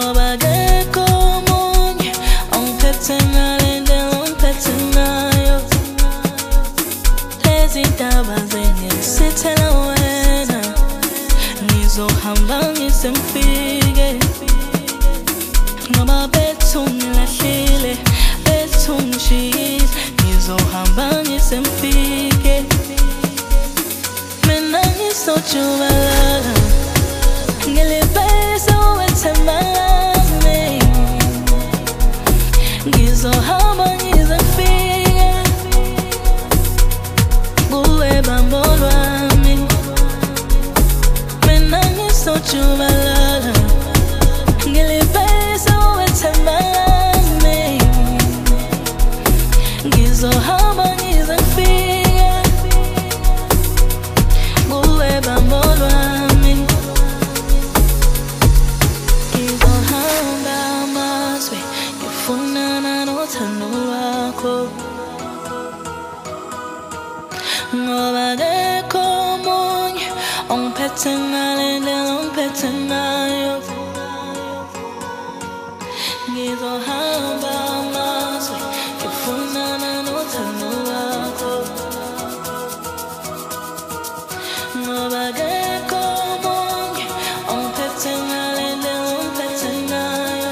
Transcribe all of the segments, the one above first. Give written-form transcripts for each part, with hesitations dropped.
ngoba akekho omunye ongiphethe ngale ndlela ongiphethe ngayo. Lezi ndaba zengisithela wena, ngizohamba ngize ngifike, ngoba bethu ngilahlile, bethu ngishiyile, ngizohamba ngize ngifike. Mina ngizojubalala ngilibese uwethemba lami, ngizohamba ngize ngifike kuwe bambo lwami. Mina ngizojubalala ngilibese uwethemba lami, ngizohamba ngize ngifike kuwe bambo lwami. Ngizohamba amazwe ngifunana nothando lwakho, ngoba akekho omunye ongiphethe ngale ndlela ongiphethe ngayo. Ngizohamba amazwe ngifunana nothando lwakho, ngoba akekho omunye ongiphethe ngale ndlela ongiphethe ngayo.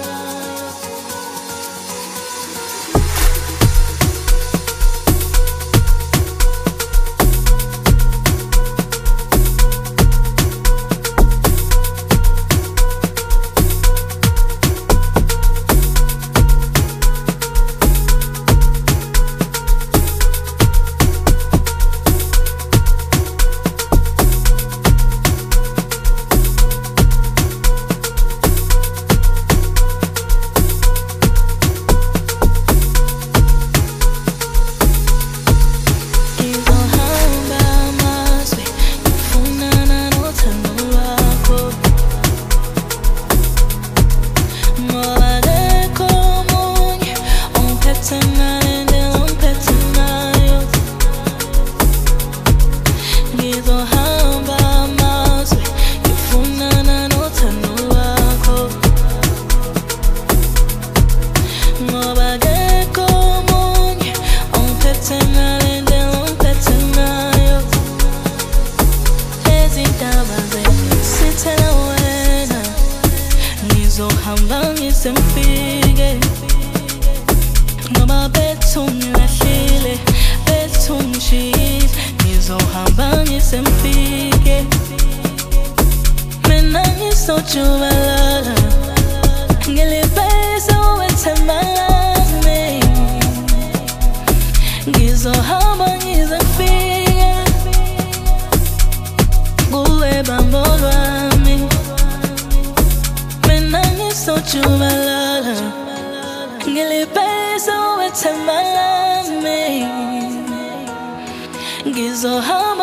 Ngizohamba ngize ngifike, ngoba bethu ngilahlile, bethu ngishiyile, ngizohamba ngize ngifike. Mina ngizojubalala ngilibese uwethemba lami, ngizohamba ngize ngifike kuwe bambo lwami. Ngizojubalala ngilibese uwethemba lami, ngizohamba